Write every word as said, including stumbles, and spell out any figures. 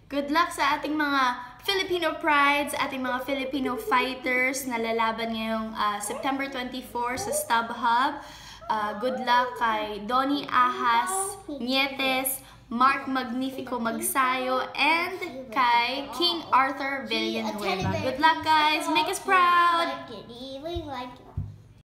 Good luck sa ating mga Filipino prides, ating mga Filipino fighters na lalaban ngayong uh, September twenty-fourth sa StubHub. Uh, good luck kay Donnie Ahas Nietes, Mark Magnifico Magsayo, and kay King Arthur Villanueva. Good luck, guys! Make us proud!